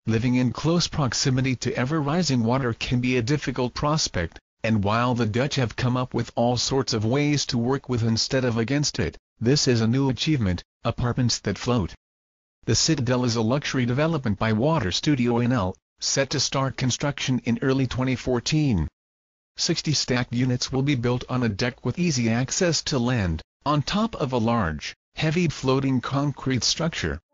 living in close proximity to ever-rising water can be a difficult prospect, and while the Dutch have come up with all sorts of ways to work with instead of against it, this is a new achievement: apartments that float. The Citadel is a luxury development by Waterstudio NL, set to start construction in early 2014. 60 stacked units will be built on a deck with easy access to land, on top of a large, heavy floating concrete structure.